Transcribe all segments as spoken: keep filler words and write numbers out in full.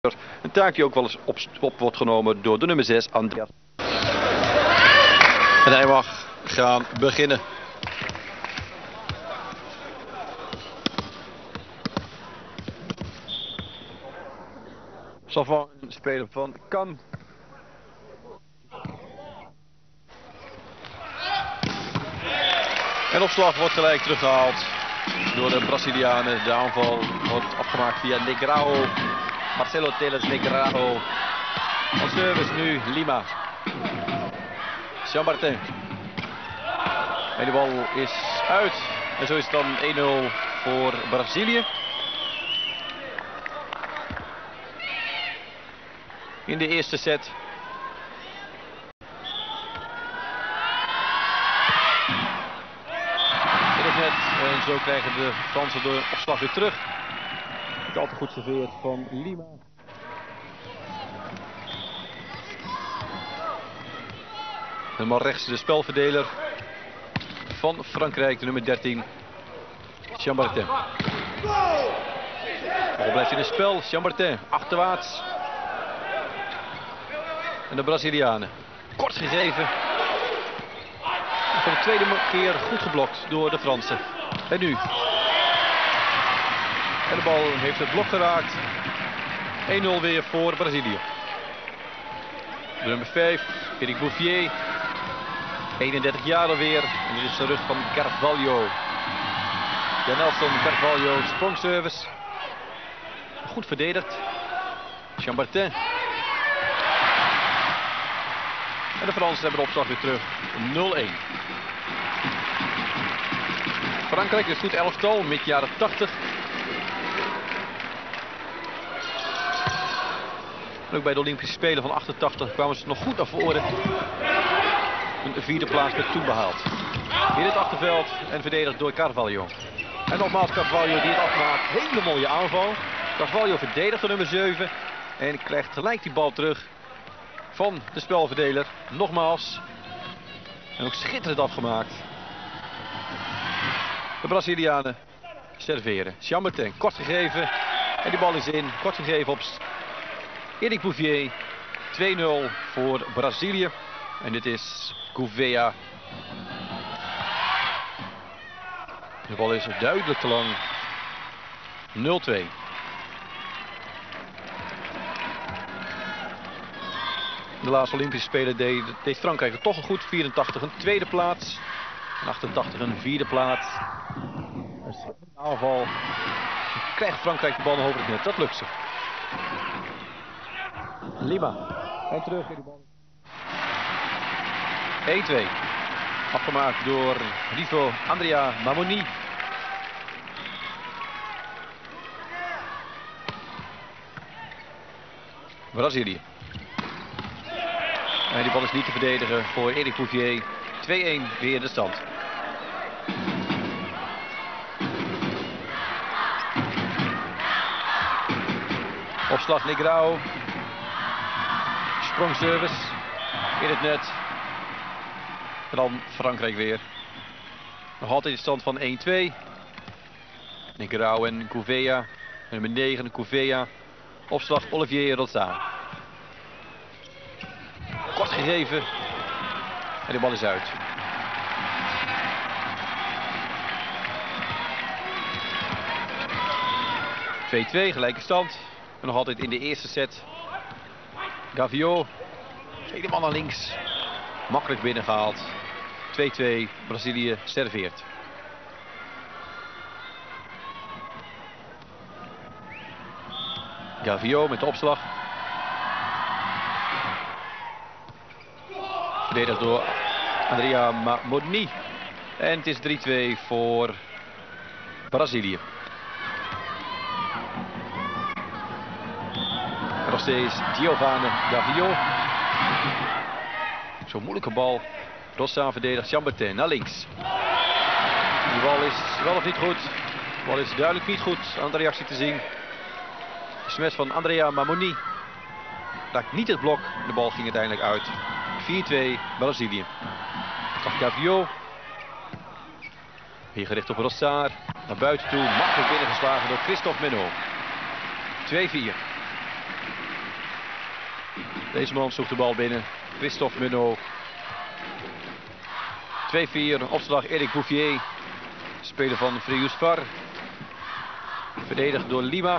Een taak die ook wel eens op, op wordt genomen door de nummer zes, Andreas. En hij mag gaan beginnen. Savant, een speler van Cannes. En opslag wordt gelijk teruggehaald door de Brazilianen. De aanval wordt afgemaakt via Negrao. Marcelo Teles Negrao. Van service nu Lima. Jean-Martin. En de bal is uit. En zo is het dan één nul voor Brazilië. In de eerste set. In het net. En zo krijgen de Fransen de opslag weer terug. Niet al te goed serveerd van Lima. Helemaal rechts de spelverdeler van Frankrijk, de nummer dertien. Jean-Martin. Bal blijft in het spel. Jean-Martin achterwaarts. En de Brazilianen. Kort gegeven. En voor de tweede keer goed geblokt door de Fransen. En nu. En de bal heeft het blok geraakt. één nul weer voor Brazilië. De nummer vijf, Eric Bouffier. eenendertig jaar alweer. En dit is de rug van Carvalho. Janelson Carvalho, sprongservice. Goed verdedigd. Jean-Martin. En de Fransen hebben de opslag weer terug. nul één. Frankrijk is goed elftal, mid jaren tachtig. En ook bij de Olympische Spelen van achtentachtig kwamen ze nog goed naar voren. Een vierde plaats werd toen behaald. In het achterveld en verdedigd door Carvalho. En nogmaals Carvalho die het afmaakt. Hele mooie aanval. Carvalho verdedigt de nummer zeven. En krijgt gelijk die bal terug van de spelverdeler. Nogmaals. En ook schitterend afgemaakt. De Brazilianen serveren. Jean-Martin kort gegeven. En die bal is in. Kort gegeven op Eric Bouffier. twee nul voor Brazilië. En dit is Gouveia. De bal is duidelijk te lang. nul twee. De laatste Olympische Spelen deed, deed Frankrijk het toch al goed. vierentachtig een tweede plaats. En achtentachtig een vierde plaats. Een aanval. Krijgt Frankrijk de bal nog over het net. Dat lukt ze. Lima. En terug in de bal. één twee. Afgemaakt door Rivo Andrea Mamoni. Brazilië. En die bal is niet te verdedigen voor Eric Bouffier. twee één weer de stand. Opslag Negrao. Sprongservice. In het net. En dan Frankrijk weer. Nog altijd de stand van één twee. Negrao en Gouveia. Nummer negen, Gouveia. Opslag Olivier Rotsa. Kort gegeven. En de bal is uit. twee twee, gelijke stand. En nog altijd in de eerste set. Gavio. Tweede man naar links. Makkelijk binnengehaald. twee twee. Brazilië serveert. Gavio met de opslag. Verdedigd door Andrea Mamoni. En het is drie twee voor Brazilië. En nog steeds Giovanni Gavio. Zo'n moeilijke bal. Rossa verdedigt Jean-Martin naar links. Die bal is wel of niet goed. De bal is duidelijk niet goed aan de reactie te zien. Smash van Andrea Mamoni. Raakt niet het blok. De bal ging uiteindelijk uit. vier twee Brazilië. Gavio. Hier gericht op Rossard. Naar buiten toe. Makkelijk binnengeslagen door Christophe Menot. twee vier. Deze man zoekt de bal binnen. Christophe Menot. twee vier. Opslag Eric Bouffier. Speler van Frius Var. Verdedigd door Lima.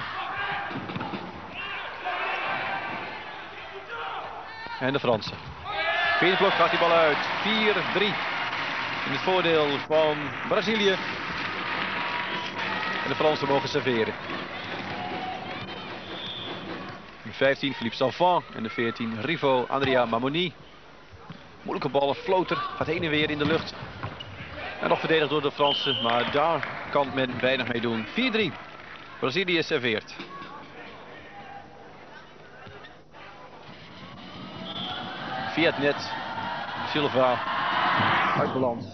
En de Fransen. Vierde blok gaat die bal uit. vier drie. In het voordeel van Brazilië. En de Fransen mogen serveren. De vijftien Philippe Salvant. En de veertien Rivo Andrea Mamoni. Moeilijke bal, een floater. Gaat heen en weer in de lucht. En nog verdedigd door de Fransen. Maar daar kan men weinig mee doen. vier drie. Brazilië serveert. Via het net. Silva. Uit balans.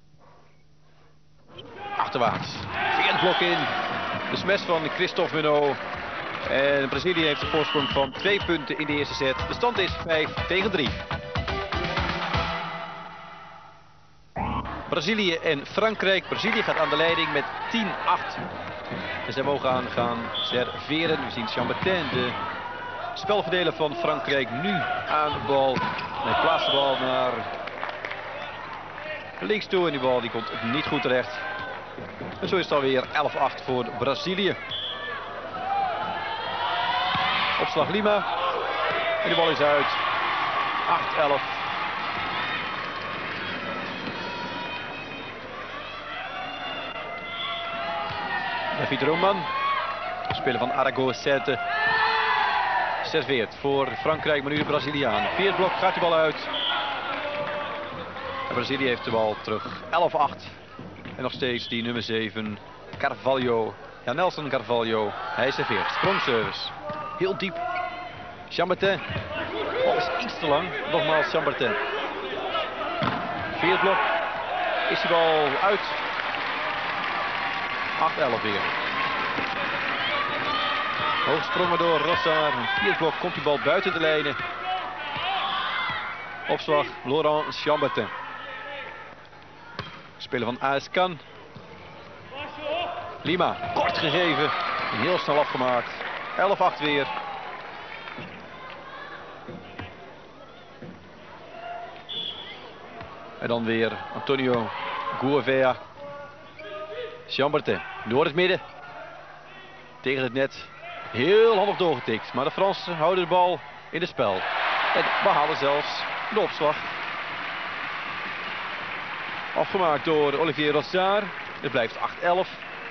Achterwaarts. Via het blok in. De smash van Christophe Menot. En Brazilië heeft een voorsprong van twee punten in de eerste set. De stand is vijf tegen drie. Brazilië en Frankrijk. Brazilië gaat aan de leiding met tien acht. En zij mogen aan gaan serveren. We zien Chambertin, de spelverdeler van Frankrijk, nu aan de bal. Hij plaatst de bal naar links toe en die bal die komt niet goed terecht. En zo is het alweer elf acht voor Brazilië. Opslag Lima. En de bal is uit. acht elf. David Roman, speler van Aragon Sète, serveert voor Frankrijk, maar nu de Braziliaan. Vierde blok gaat de bal uit. En Brazilië heeft de bal terug. elf acht. En nog steeds die nummer zeven, Carvalho. Ja, Nelson Carvalho. Hij serveert. Sprongservice. Heel diep. Chambertin. De bal is iets te lang. Nogmaals Chambertin. Vierde blok. Is die bal uit. acht elf weer. Hoogsprongen door Rossard. In het vierde blok komt die bal buiten de lijnen. Opslag Laurent Chambertin. Speler van A S Cannes. Lima, kort gegeven. En heel snel afgemaakt. elf acht weer. En dan weer Antonio Gouveia. Chambertin door het midden. Tegen het net. Heel handig doorgetikt. Maar de Fransen houden de bal in het spel. En behalen zelfs de opslag. Afgemaakt door Olivier Rossard. Het blijft acht elf.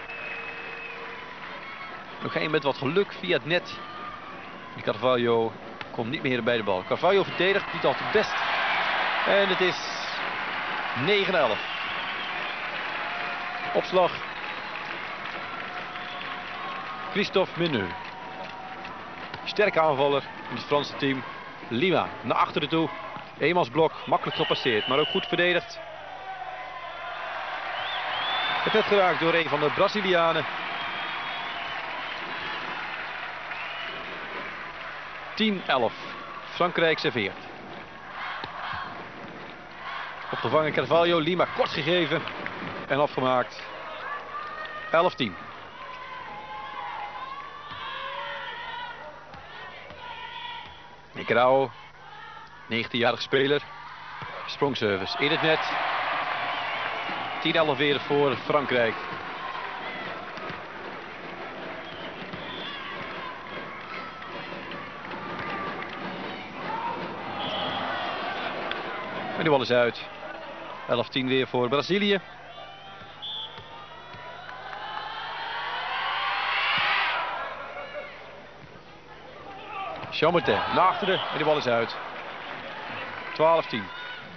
Nog één met wat geluk via het net. Die Carvalho komt niet meer bij de bal. Carvalho verdedigt niet altijd best. En het is negen elf. Opslag. Christophe Menot. Sterke aanvaller in het Franse team. Lima naar achteren toe. Eenmansblok, makkelijk gepasseerd, maar ook goed verdedigd. Het werd geraakt door een van de Brazilianen. tien elf. Frankrijk serveert. Opgevangen Carvalho. Lima kort gegeven. En afgemaakt. elf tien. Nicarao. negentienjarige speler. Sprongservice in het net. tien elf weer voor Frankrijk. En die bal is uit. elf tien weer voor Brazilië. Chambertin naar achteren en die bal is uit. twaalf tien.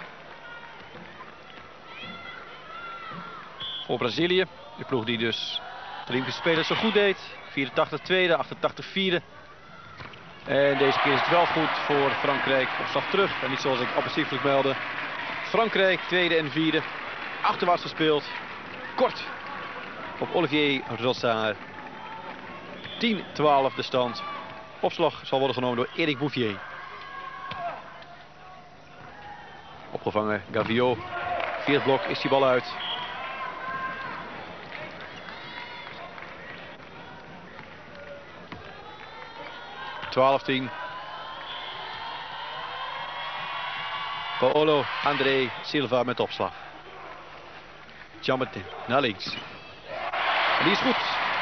Voor Brazilië. De ploeg die dus de Olympische Spelen zo goed deed. vierentachtig tweede, achtentachtig vierde. En deze keer is het wel goed voor Frankrijk. Opslag terug. En niet zoals ik appelsieflijk meldde. Frankrijk tweede en vierde. Achterwaarts gespeeld. Kort op Olivier Rossard. tien twaalf de stand. Opslag zal worden genomen door Eric Bouffier. Opgevangen Gaviot. Vierde blok is die bal uit. twaalf tien. Paolo André Silva met opslag. Jean-Martin naar links. En die is goed.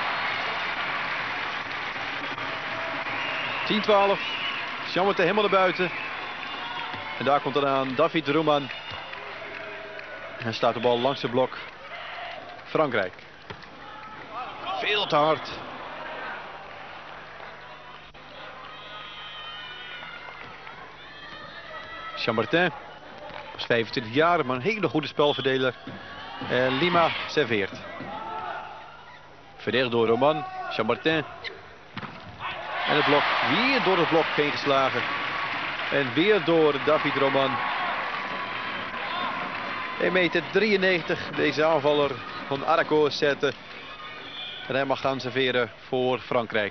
tien twaalf. Jean-Martin helemaal naar buiten. En daar komt dan aan David Roman. En staat de bal langs de blok. Frankrijk. Veel te hard. Jean-Martin is vijfentwintig jaar, maar een hele goede spelverdeler. En Lima serveert. Verdedigd door Roman. Jean-Martin. En het blok weer door het blok heen geslagen. En weer door David Roman. één meter drieënnegentig. Deze aanvaller van Arago zetten. En hij mag gaan serveren voor Frankrijk.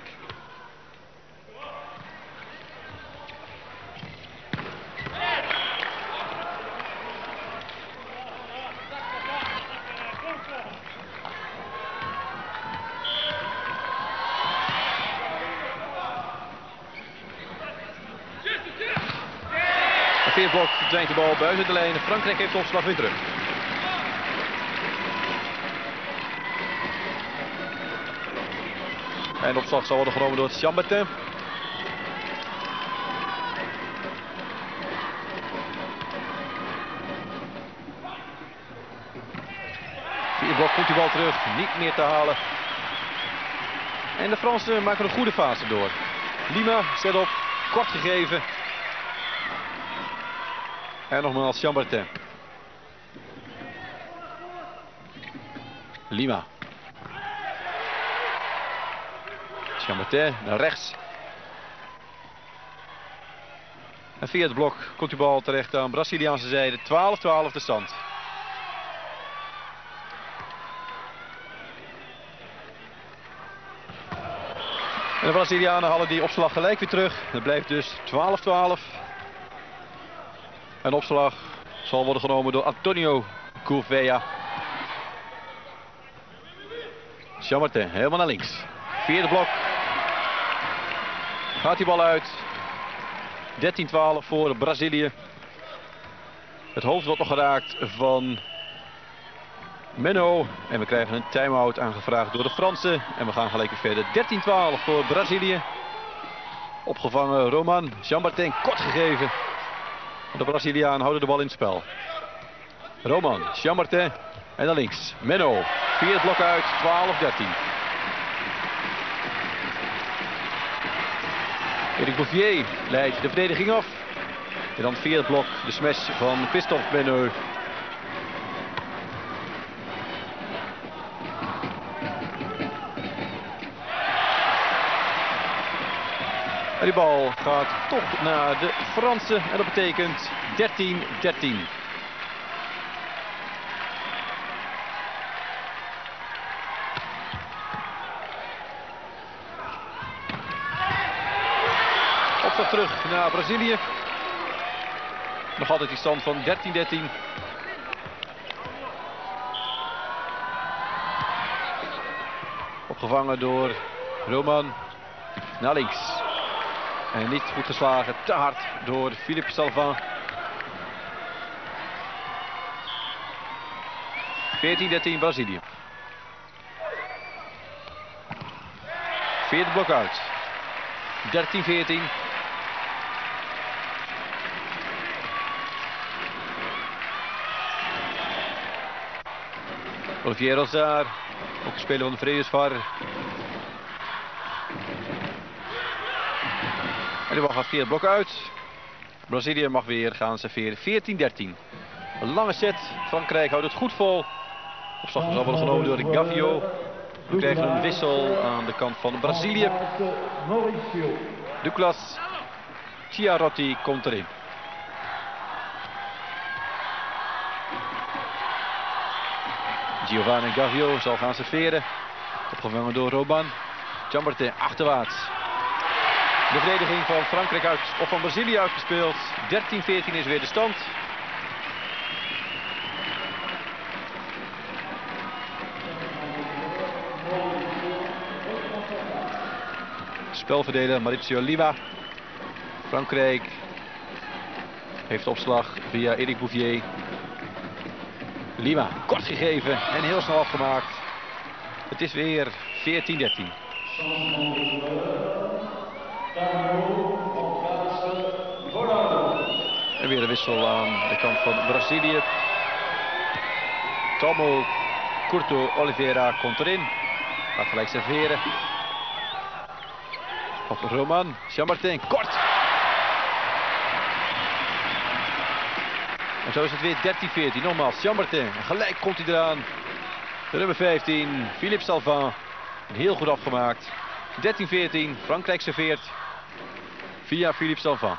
Veerblok verdwijnt de bal buiten de lijn. Frankrijk heeft de opslag weer terug. En de opslag zal worden genomen door Jean-Martin. Veerblok komt die bal terug. Niet meer te halen. En de Fransen maken een goede fase door. Lima zet op. Kort gegeven. En nogmaals Jean-Martin. Lima. Jean-Martin naar rechts. En via het blok komt die bal terecht aan Braziliaanse zijde. twaalf twaalf de stand. En de Brazilianen halen die opslag gelijk weer terug. Het blijft dus twaalf twaalf. En opslag zal worden genomen door Antonio Gouveia. Jean-Martin helemaal naar links. Vierde blok. Gaat die bal uit. dertien twaalf voor Brazilië. Het hoofd wordt nog geraakt van Menno. En we krijgen een time-out aangevraagd door de Fransen. En we gaan gelijk weer verder. dertien twaalf voor Brazilië. Opgevangen Roman. Jean-Martin kort gegeven. De Braziliaan houden de bal in het spel. Roman, Jean-Martin en naar links. Menno, vier blok uit, twaalf dertien. Eric Bouffier leidt de verdediging af. En dan via het blok de smash van Christophe Menno. En die bal gaat toch naar de Fransen. En dat betekent dertien dertien. Opslag terug naar Brazilië. Nog altijd die stand van dertien dertien. Opgevangen door Roman. Naar links. En niet goed geslagen, te hard door Philippe Salvin. veertien dertien Brazilië. Vierde blok uit. dertien veertien. Olivier Rozar, ook de speler van de Vredesvar. En de bal gaat via het blok uit. Brazilië mag weer gaan serveren. veertien dertien. Een lange set. Frankrijk houdt het goed vol. Opslag zal worden genomen door de Gavio. We krijgen een wissel aan de kant van Brazilië. Douglas Chiarotti komt erin. Giovanni Gavio zal gaan serveren. Opgevangen door Roman. Jean-Martin achterwaarts. De verdediging van Frankrijk uit, of van Brazilië uitgespeeld. dertien veertien is weer de stand. Spelverdeler Maurizio Lima. Frankrijk Heeft opslag via Eric Bouvier. Lima, kort gegeven en heel snel afgemaakt. Het is weer veertien dertien. En weer een wissel aan de kant van Brazilië. Tomo Curto Oliveira komt erin. Gaat gelijk serveren. Op Roman. Chambertin, kort. En zo is het weer dertien veertien. Nogmaals, Chambertin. Gelijk komt hij eraan. De nummer vijftien, Philippe Salvin. Heel goed afgemaakt. dertien veertien. Frankrijk serveert. Via Philippe Salvin.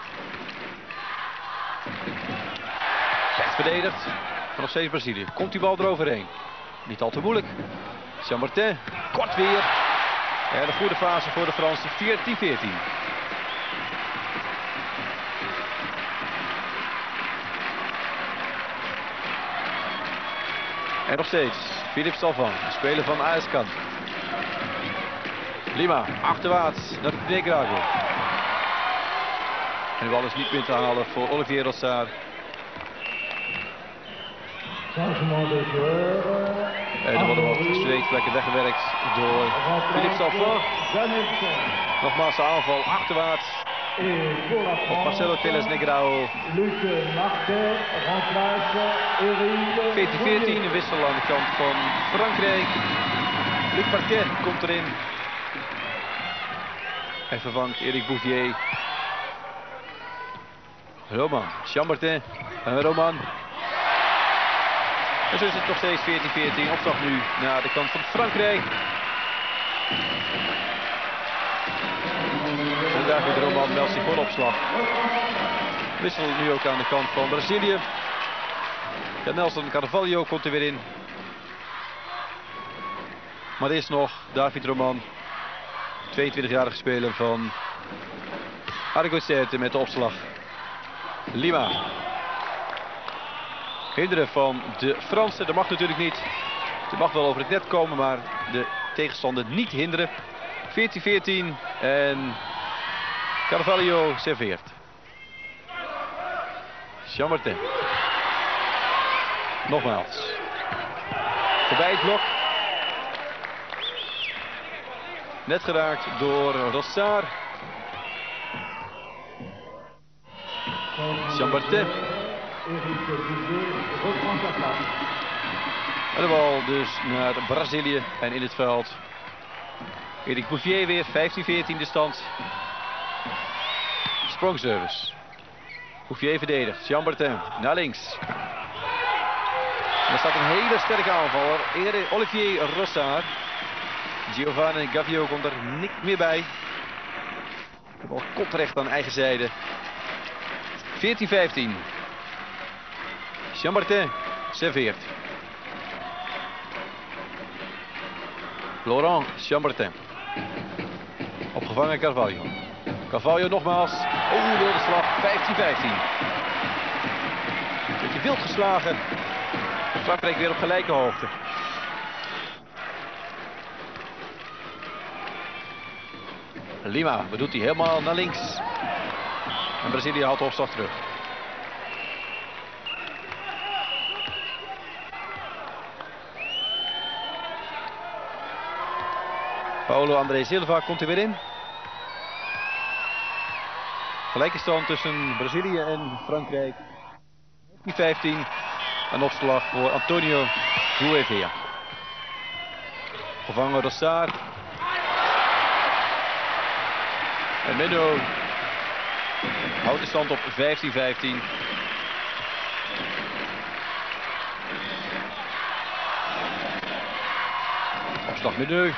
Slecht verdedigd. Maar nog steeds Brazilië. Komt die bal eroverheen. Niet al te moeilijk. Chambertin. Kort weer. En een goede fase voor de Fransen. veertien veertien. En nog steeds Philippe Salvin, speler van A S Can. Lima, achterwaarts naar Negrago. En de bal is niet meer te halen voor Olivier Rossard. En er worden wat zweetvlekken weggewerkt door Philippe Salvin. Nogmaals de aanval achterwaarts. Op Marcelo Telles Negrao. veertien veertien, een wissel aan de kant van Frankrijk. Luc Parquet komt erin. En vervangt Eric Bouvier. Roman, Chambertin en Roman. En zo is het nog steeds veertien veertien. Opslag nu naar de kant van Frankrijk. En daar gaat Roman meldt zich voor opslag. Wissel nu ook aan de kant van Brazilië. Ja, Nelson Carvalho komt er weer in. Maar eerst nog David Roman. tweeëntwintigjarige speler van Argoncerte met de opslag. Lima. Hinderen van de Fransen. Dat mag natuurlijk niet. Het mag wel over het net komen, maar de tegenstander niet hinderen. veertien veertien en Carvalho serveert. Chambertin. Nogmaals. Voorbij het blok. Net geraakt door Rossard. Chambertin. En de bal dus naar Brazilië en in het veld. Eric Bouvier weer, vijftien veertien de stand. Sprongservice. Bouvier verdedigt. Chambertin naar links. En er staat een hele sterke aanvaller. Olivier Rossard. Giovanni Gavio komt er niet meer bij. De bal komt terecht aan eigen zijde. veertien vijftien. Chambertin serveert. Laurent Chambertin. Opgevangen Carvalho. Carvalho nogmaals. Oh, wilde slag. vijftien vijftien. Beetje wild geslagen. Frankrijk weer op gelijke hoogte. Lima, wat doet hij? Helemaal naar links. En Brazilië haalt de opslag terug. Paulo André Silva komt er weer in. Gelijke stand tussen Brazilië en Frankrijk. vijftien vijftien. Een opslag voor Antonio Gouveia. Gevangen Rossard. En Menno houdt de stand op vijftien vijftien. Opslag Menno.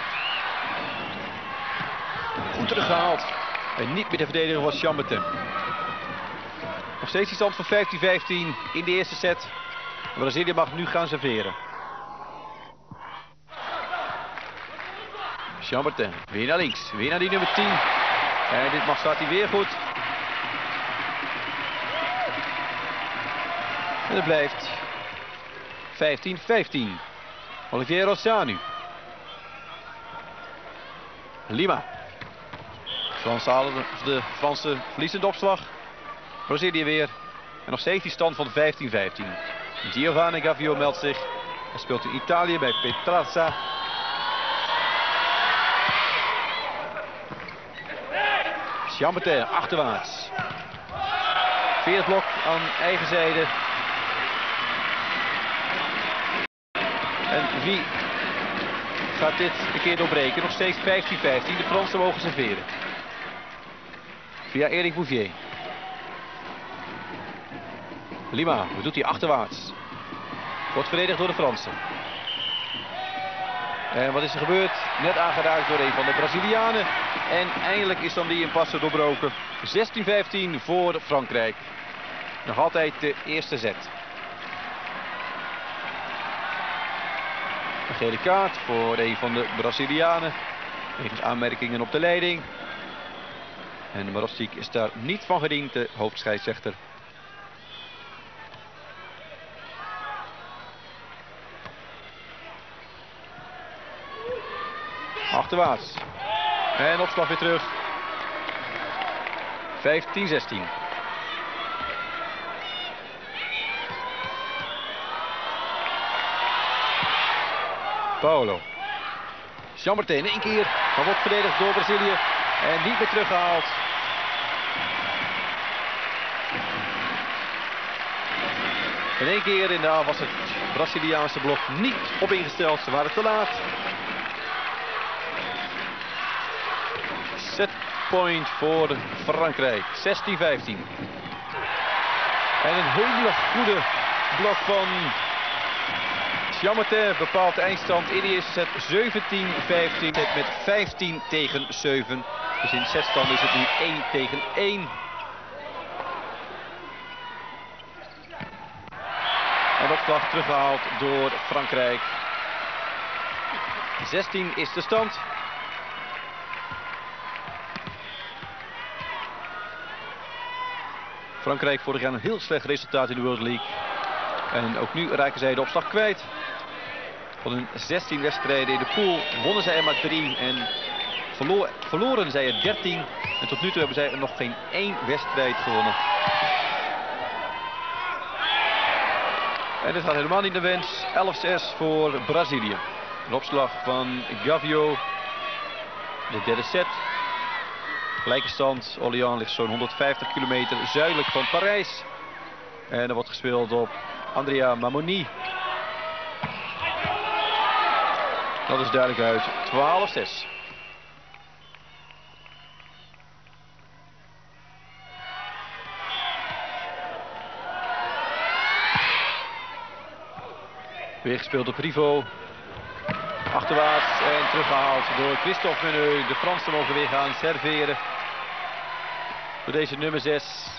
Goed teruggehaald. En niet meer de verdediger was Chambertin. Nog steeds die stand van vijftien vijftien in de eerste set. Brazilië mag nu gaan serveren. Chambertin weer naar links. Weer naar die nummer tien. En dit mag staat hij weer goed. En het blijft vijftien vijftien. Olivier Rossard nu. Lima. Frans halen de Franse verliezen de opslag. Brazilië weer. En nog steeds die stand van vijftien vijftien. Giovanni Gavio meldt zich. Hij speelt in Italië bij Petrarca. Chambertin achterwaarts. Via het blok aan eigen zijde. En wie gaat dit een keer doorbreken? Nog steeds vijftien vijftien. De Fransen mogen serveren. Via Eric Bouvier. Lima, wat doet hij achterwaarts? Wordt verdedigd door de Fransen. En wat is er gebeurd? Net aangeraakt door een van de Brazilianen. En eindelijk is dan die impasse doorbroken. zestien vijftien voor Frankrijk. Nog altijd de eerste set. Een gele kaart voor een van de Brazilianen. Wegens aanmerkingen op de leiding. En Marostik is daar niet van gediend, de hoofdscheidsrechter. Achterwaarts. En opslag weer terug. vijftien zestien. Paolo. Chambertin in één keer. Maar wordt verdedigd door Brazilië. En niet meer teruggehaald. In één keer in de avond was het Braziliaanse blok niet op ingesteld. Ze waren te laat. Setpoint voor Frankrijk. zestien vijftien. En een hele goede blok van Chambertin bepaalt de eindstand in de eerste set zeventien vijftien. Met vijftien tegen zeven. Dus in setstand is het nu één tegen één. En dat slag teruggehaald door Frankrijk. zestien is de stand. Frankrijk vorig jaar een heel slecht resultaat in de World League. En ook nu raken zij de opslag kwijt. Van hun zestien wedstrijden in de pool wonnen zij er maar drie. En verloor, verloren zij er dertien. En tot nu toe hebben zij er nog geen één wedstrijd gewonnen. En dit gaat helemaal niet de wens. elf zes voor Brazilië. Een opslag van Gavio. De derde set. Gelijke stand. Orléans ligt zo'n honderdvijftig kilometer zuidelijk van Parijs. En er wordt gespeeld op Andrea Mamoni. Dat is duidelijk uit. twaalf zes. Weer gespeeld op Rivo. Achterwaarts en teruggehaald door Christophe Meneu. De Fransen mogen weer gaan serveren. Voor deze nummer zes.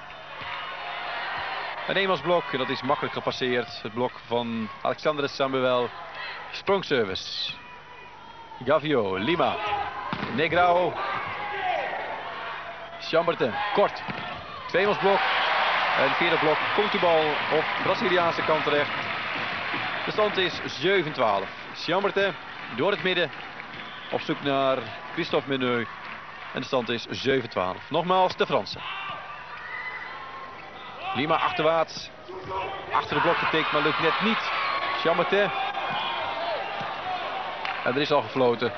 Een eenmansblok en dat is makkelijk gepasseerd. Het blok van Alexandre Samuel. Sprongservice. Gavio, Lima. Negrao. Chambertin, kort. Tweemansblok. En het vierde blok komt de bal op Braziliaanse kant terecht. De stand is zeven twaalf. Chambertin door het midden. Op zoek naar Christophe Meneu. En de stand is zeven twaalf. Nogmaals de Fransen. Lima achterwaarts. Achter de blok getikt, maar lukt net niet. Chambertin. En er is al gefloten.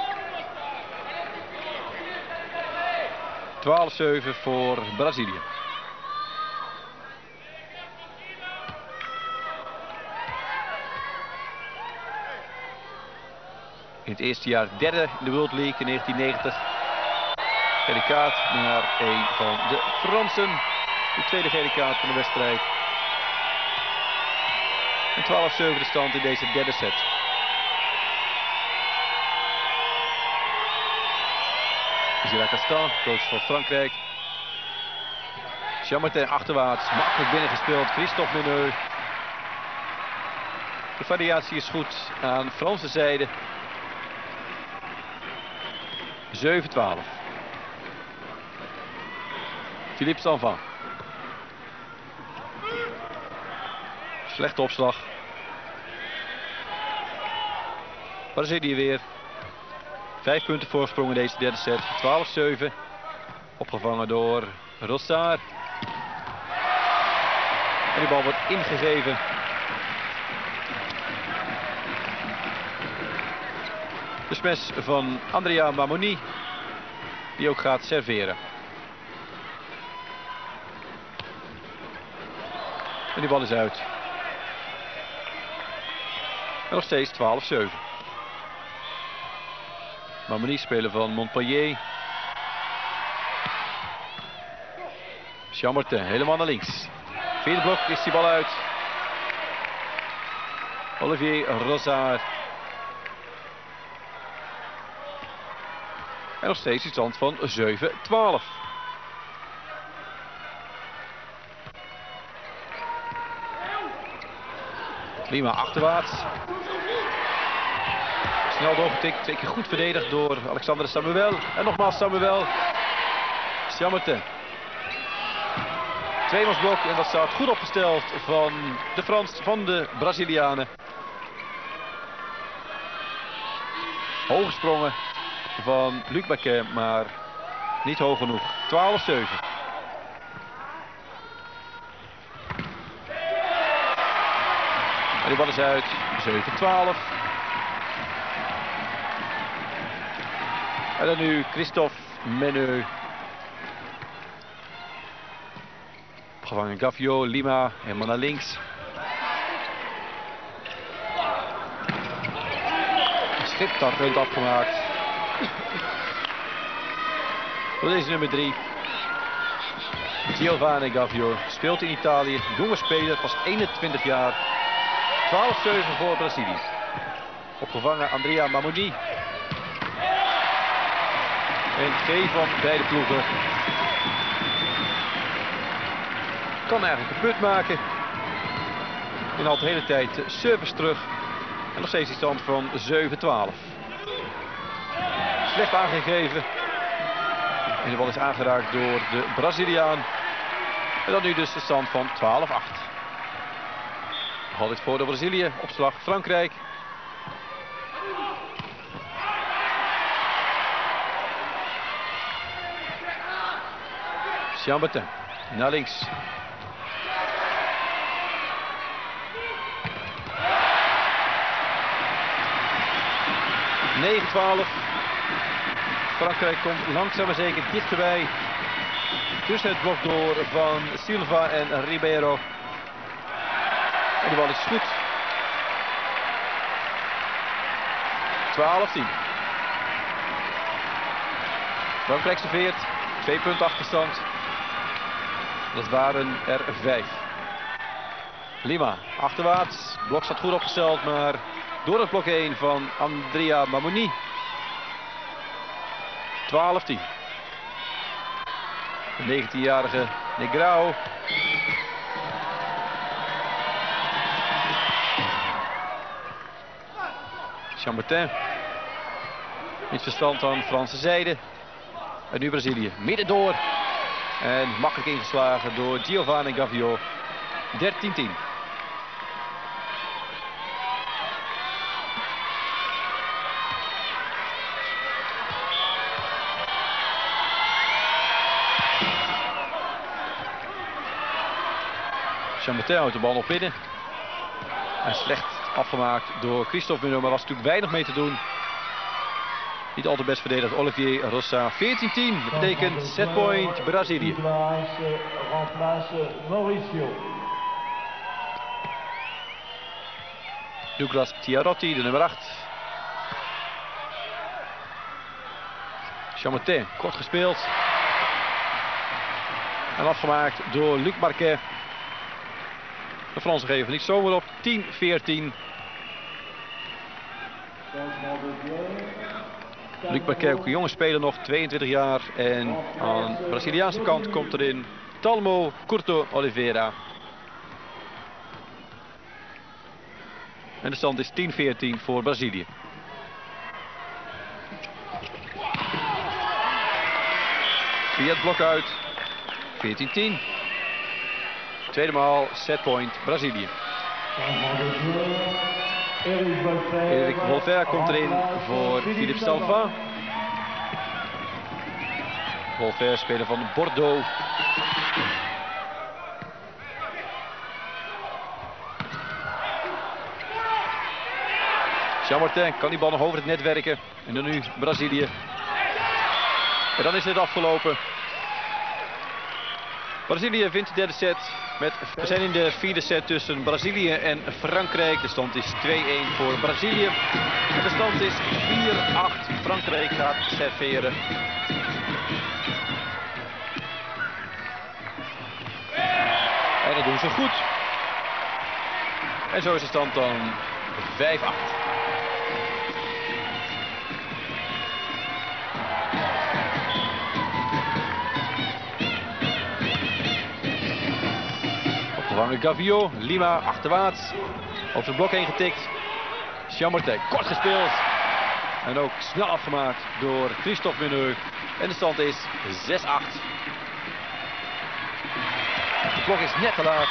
twaalf zeven voor Brazilië. In het eerste jaar derde in de World League in negentien negentig. Gele kaart naar een van de Fransen. De tweede gele kaart van de wedstrijd. En twaalf zeven de stand in deze derde set. Gérard Castan, coach van Frankrijk. Chambertin achterwaarts, makkelijk binnengespeeld. Christophe Meneu. De variatie is goed aan Franse zijde. zeven twaalf. Philippe Sanvan. Slechte opslag. Brazilië weer. Vijf punten voorsprong in deze derde set. twaalf zeven. Opgevangen door Rossard. die bal wordt ingegeven. De smash van Andrea Mamoni, die ook gaat serveren. En die bal is uit. En nog steeds twaalf zeven. Mamoni, speler van Montpellier. Chambertin, helemaal naar links. Vierde blok is die bal uit. Olivier Rosard. En nog steeds die stand van zeven twaalf. Lima achterwaarts. Snel doorgetikt, twee keer goed verdedigd door Alexander Samuel. En nogmaals Samuel. Chambertin. Tweemansblok en dat staat goed opgesteld van de Frans, van de Brazilianen. Hoog sprongen van Luc Baquet, maar niet hoog genoeg. twaalf zeven. En die bal is uit. zeven twaalf. En dan nu Christophe Meneu. Opgevangen Gavio, Lima, helemaal naar links. Schitterend afgemaakt. Voor deze nummer drie. Giovanni Gavio speelt in Italië. Jonge speler, pas eenentwintig jaar. twaalf zeven voor Brazilië. Opgevangen Andrea Mamoni. En twee van beide ploegen kan eigenlijk een punt maken. En al de hele tijd service terug. En nog steeds die stand van zeven twaalf. Slecht aangegeven. En de bal is aangeraakt door de Braziliaan. En dan nu dus de stand van twaalf acht. Nog altijd voor de Brazilië. Opslag Frankrijk. Chambertin naar links. negen twaalf. Frankrijk komt langzaam maar zeker dichterbij. Tussen het blok door van Silva en Ribeiro. En de bal is goed. twaalf tien. Frankrijk serveert. Twee punten achterstand. Dat waren er vijf. Lima achterwaarts. Blok staat goed opgesteld, maar door het blok heen van Andrea Mamoni. twaalf tien. De negentienjarige Negrao. Chambertin. Niet verstand aan Franse zijde. En nu Brazilië. Midden door. En makkelijk ingeslagen door Giovanni Gavio. dertien tien. Chambertin houdt de bal nog binnen. En slecht afgemaakt door Christophe Meneu, maar was natuurlijk weinig mee te doen. Niet al te best verdedigd Olivier Rossa. veertien tien betekent setpoint Brazilië. Douglas Tiarotti, de nummer acht. Chambertin, kort gespeeld. En afgemaakt door Luc Marquet. De Fransen geven niet zomaar op. tien veertien. Luc Marquet, ook een jonge speler nog, tweeëntwintig jaar. En aan de Braziliaanse kant komt erin Talmo Curto Oliveira. En de stand is tien veertien voor Brazilië. Via het blok uit. veertien tien. Tweede maal setpoint Brazilië. Eric Volver komt erin voor Philippe Salva. Volver, speler van Bordeaux. Jean-Martin kan die bal nog over het net werken. En dan nu Brazilië. En dan is het afgelopen. Brazilië wint de derde set. Met, we zijn in de vierde set tussen Brazilië en Frankrijk. De stand is twee-een voor Brazilië. En de stand is vier acht. Frankrijk gaat serveren. En dat doen ze goed. En zo is de stand dan vijf acht. Opgevangen Gavio, Lima achterwaarts. Over het blok heen getikt. Jean-Martin kort gespeeld. En ook snel afgemaakt door Christophe Meneur. En de stand is zes acht. De klok is net te laat.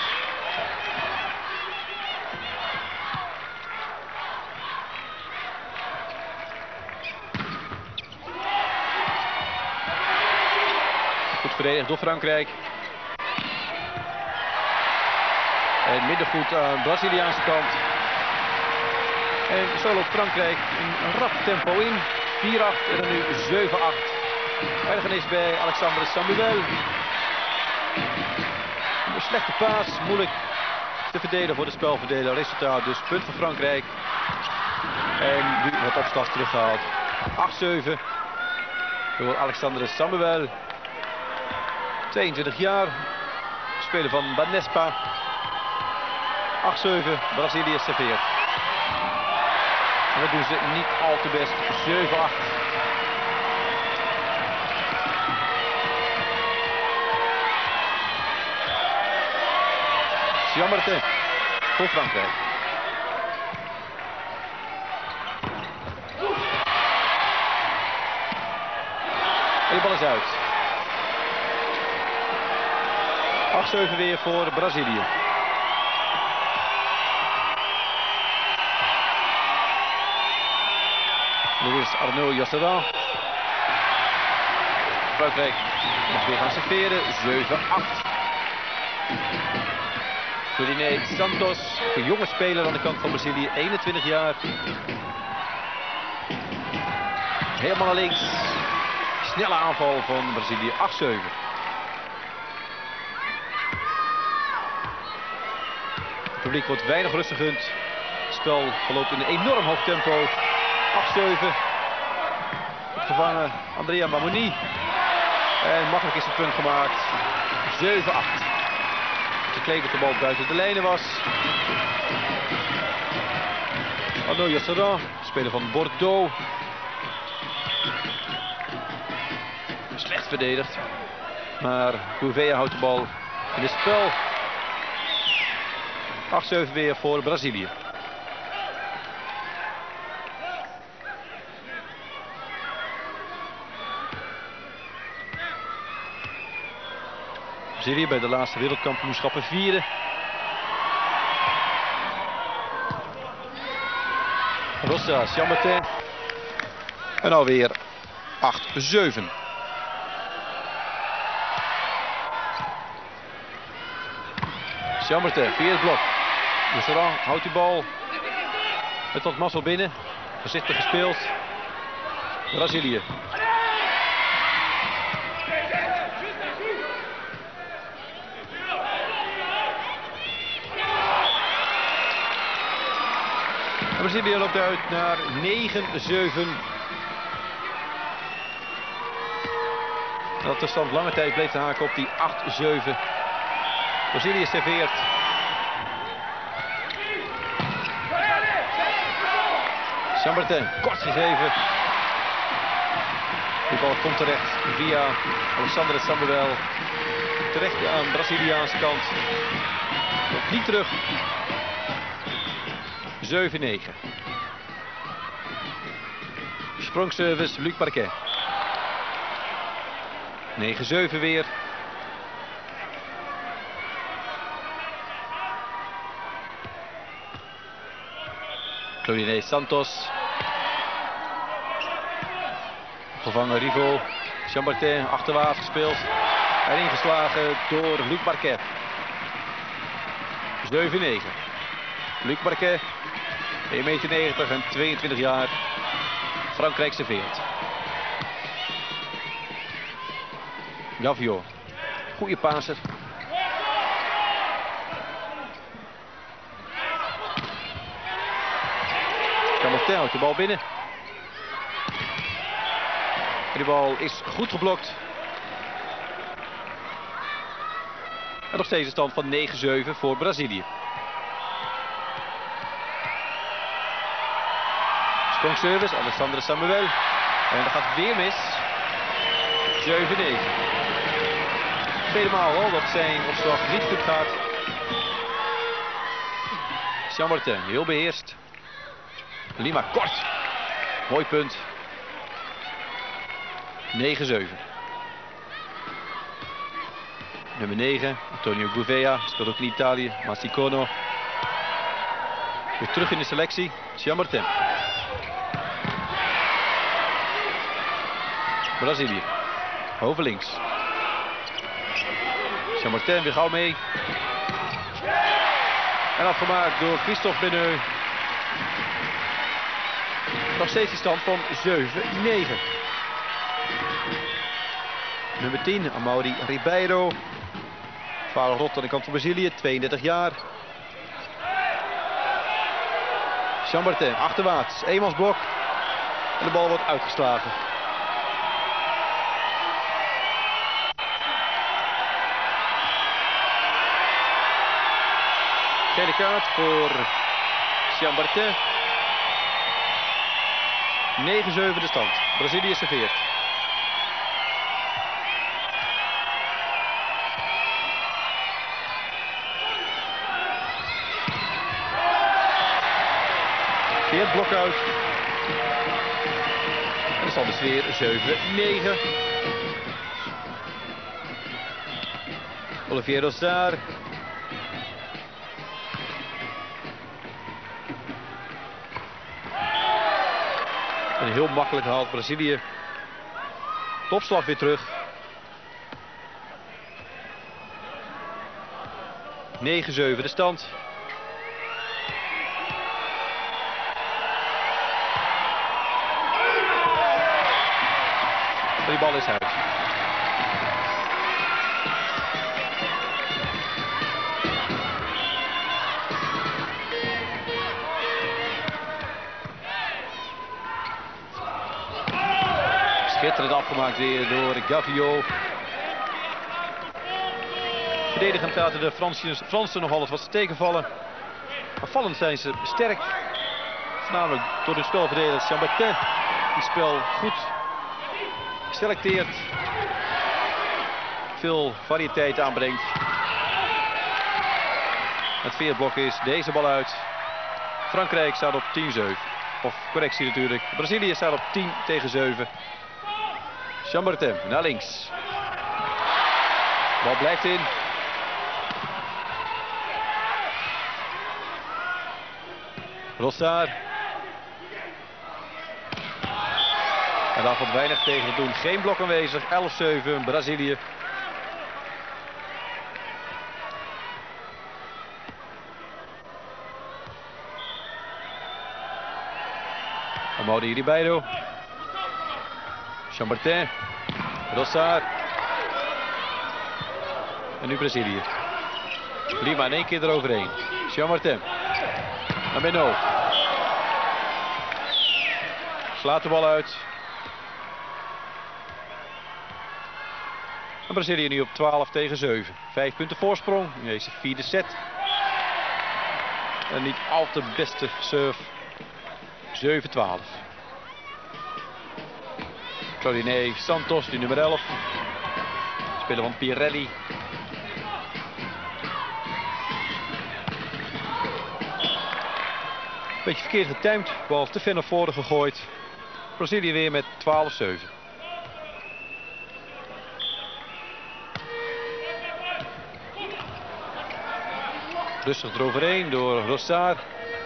Goed verdedigd door Frankrijk. En middengoed aan de Braziliaanse kant. En zo loopt Frankrijk een rap tempo in. vier acht en dan nu zeven acht. Ergernis bij Alexandre Samuel. Een slechte paas, moeilijk te verdedigen voor de spelverdeler. Resultaat dus punt voor Frankrijk. En nu wordt opslag teruggehaald. acht zeven door Alexandre Samuel. tweeëntwintig jaar. Speler van Banespa. acht zeven, Brazilië serveert. En dat doen ze niet al te best. zeven acht. Jean-Martin voor Frankrijk. En de bal is uit. acht zeven weer voor Brazilië. Nu is Arnaud Josselin. Frankrijk mag weer gaan serveren. zeven acht. Ferdinand Santos, een jonge speler aan de kant van Brazilië, eenentwintig jaar. Helemaal naar links. Snelle aanval van Brazilië, acht zeven. Het publiek wordt weinig rust gegund. Het spel verloopt in een enorm hoog tempo. acht zeven. Vervangen Andrea Mamoni. En makkelijk is het punt gemaakt. zeven acht. Gekleed dat de bal buiten de lijnen was. Arnaud Josselin, speler van Bordeaux. Slecht verdedigd. Maar Gouveia houdt de bal in het spel. acht zeven weer voor Brazilië. Brazilië bij de laatste wereldkampioenschappen vierde. Rossa, Jean-Martin. En alweer acht zeven. Jean-Martin via het blok. Josselin houdt die bal met wat mazzel binnen. Voorzichtig gespeeld. Brazilië. Brazilië loopt uit naar negen zeven. Dat de stand lange tijd bleef te haken op die acht zeven. Brazilië serveert. Jean-Martin kort gegeven. Die bal komt terecht via Alexandre Samuel. Terecht aan de Braziliaanse kant. Komt niet terug. zeven negen. Sprongservice Luc Parquet. negen zeven weer. Ferdinand Santos. Vervangen Rivo. Jean-Martin achterwaarts gespeeld. En ingeslagen door Luc Parquet. zeven negen. Luc Parquet. één meter negentig en tweeëntwintig jaar. Frankrijk serveert. Gavio. Goeie paser. Chamartin houdt de bal binnen. En die bal is goed geblokt. En nog steeds een stand van negen zeven voor Brazilië. Strong service, Alexandre Samuel. En dat gaat weer mis. zeven negen. Tweede maal al dat zijn opslag niet goed gaat. Chamartin, heel beheerst. Lima kort. Mooi punt. negen zeven. Nummer negen, Antonio Gouveia. Speelt ook in Italië. Massicono. Weer terug in de selectie. Chamartin. Brazilië. Over links. Chamartin weer gauw mee. En afgemaakt door Christophe Beneux. Nog steeds de stand van zeven negen. Nummer tien, Amaury Ribeiro. Vader Rot aan de kant van Brazilië, tweeëndertig jaar. Chamartin, achterwaarts, eenmansblok. En de bal wordt uitgeslagen. Gele kaart voor Chamartin. negen zeven de stand. Brazilië serveert. Weer het blok uit. En de stand is weer zeven negen. Olivier Rossard. En heel makkelijk haalt Brazilië. Topslag weer terug. negen zeven de stand. En die bal is uit. Schitterend afgemaakt weer door Gavio. Verdedigend laten de Fransen, Fransen nog alles wat tegenvallen. Maar vallend zijn ze sterk. Voornamelijk door de spelverdeler Chamartin. Die spel goed selecteert. Veel variëteit aanbrengt. Het veerblok is deze bal uit. Frankrijk staat op tien zeven. Of correctie natuurlijk. Brazilië staat op tien tegen zeven. Chamartin naar links. Bal blijft in. Rossard. En daar valt weinig tegen te doen. Geen blok aanwezig. elf zeven Brazilië. Amaury Ribeiro. Chamartin. Rossard. En nu Brazilië. Lima in één keer eroverheen. Chamartin. En Benaux. Slaat de bal uit. En Brazilië nu op twaalf tegen zeven. Vijf punten voorsprong in deze vierde set. En niet al te beste serve. zeven twaalf. Claudine Santos, die nummer elf. Speler van Pirelli. Beetje verkeerd getimed. Bal te ver naar voren gegooid. Brazilië weer met twaalf zeven. Rustig eroverheen door Rossard.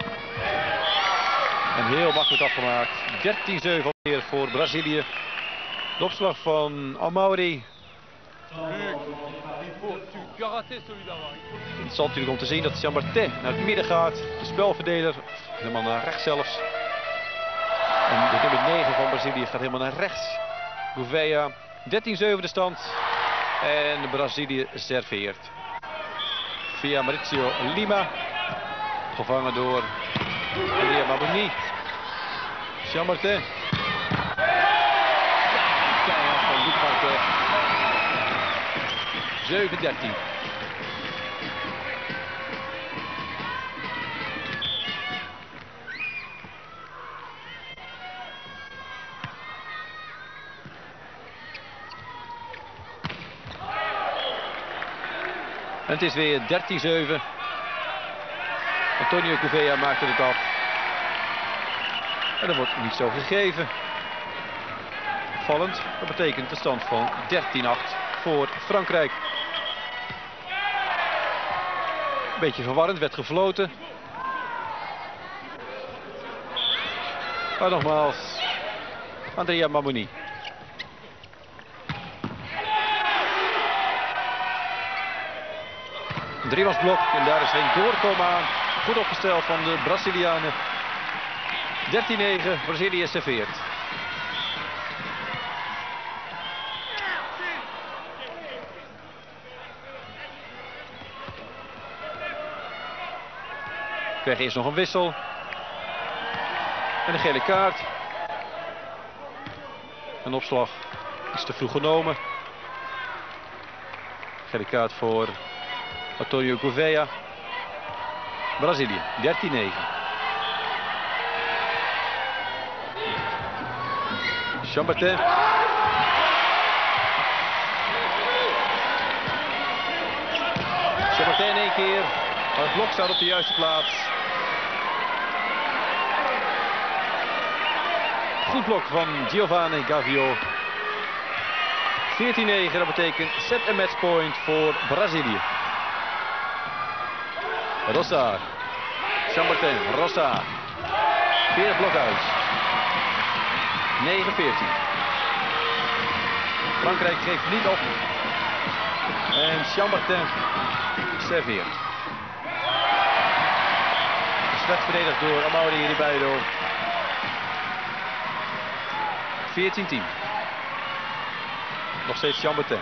En heel makkelijk afgemaakt. dertien zeven alweer voor Brazilië. De opslag van Amaury Het zal natuurlijk om te zien dat Jean-Martin naar het midden gaat. De spelverdeler, helemaal naar rechts zelfs. En de nummer negen van Brazilië gaat helemaal naar rechts. Gouveia, dertien zeven de stand. En Brazilië serveert. Via Maurício Lima. Gevangen door Andrea Mabuni. Jean-Martin. Keihard van Luc Martin. zeven dertien. En het is weer dertien zeven. Antonio Gouveia maakte het af. En er wordt niet zo gegeven. Vallend, dat betekent de stand van dertien acht voor Frankrijk. Een beetje verwarrend, werd gefloten. Maar nogmaals, Andrea Mabuni. Een driemansblok en daar is geen doorkomen aan. Goed opgesteld van de Brazilianen. dertien negen, Brazilië serveert. We krijgen eerst nog een wissel. En een gele kaart. Een opslag is te vroeg genomen. Gele kaart voor Antonio Gouveia. Brazilië, dertien negen. Jean-Martin. Jean-Martin in één keer. Maar het blok staat op de juiste plaats. Goed blok van Giovanni Gavio. veertien negen, dat betekent set en matchpoint voor Brazilië. Rossa. Jean-Martin, Rossa. Weer het blok uit. negen veertien. Frankrijk geeft niet op. En Jean-Martin serveert. Slecht verdedigd door Amaury Ribeiro. veertien tien. Nog steeds Jean-Martin.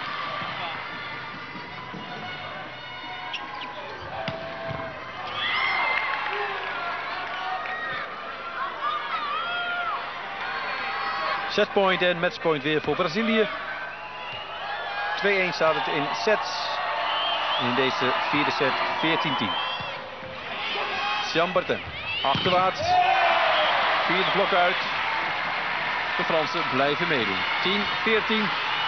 Setpoint en matchpoint weer voor Brazilië. twee een staat het in sets. In deze vierde set veertien tien. Jean-Martin achterwaarts. Vierde blok uit. De Fransen blijven meedoen. tien veertien.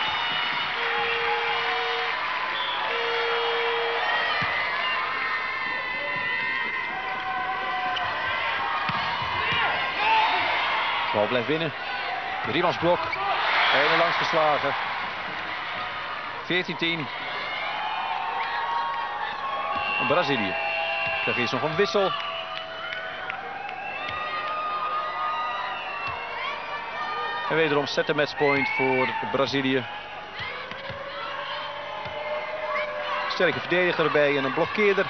De bal blijft binnen. Driemansblok. En er langs geslagen. veertien tien. Brazilië. Krijg eerst nog een wissel. En wederom set en matchpoint voor Brazilië. Sterke verdediger erbij en een blokkeerder.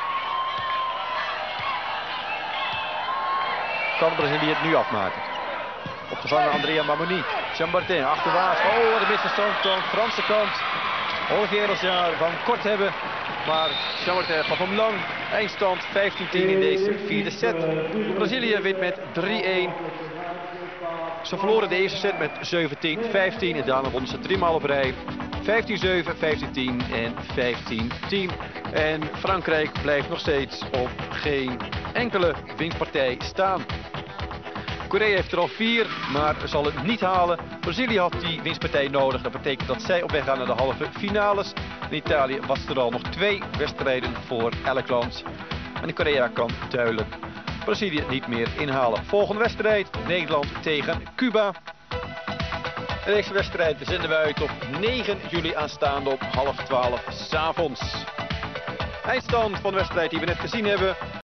Kan Brazilië het nu afmaken? Opgevangen Andrea Mabuni. Jean-Martin achterwaarts. Oh, wat een misverstand aan de Franse kant. Olivier Rosjaar van kort hebben. Maar Jean-Martin gaf hem lang. Eindstand vijftien tien in deze vierde set. Brazilië wint met drie een. Ze verloren de eerste set met zeventien vijftien. En daarna wonnen ze driemaal op rij. vijftien zeven, vijftien tien en vijftien tien. En Frankrijk blijft nog steeds op geen enkele winstpartij staan. Korea heeft er al vier, maar zal het niet halen. Brazilië had die winstpartij nodig. Dat betekent dat zij op weg gaan naar de halve finales. In Italië was er al nog twee wedstrijden voor elk land. En Korea kan duidelijk Brazilië niet meer inhalen. Volgende wedstrijd, Nederland tegen Cuba. En deze wedstrijd zenden we uit op negen juli aanstaande op half twaalf 's avonds. Eindstand van de wedstrijd die we net gezien hebben.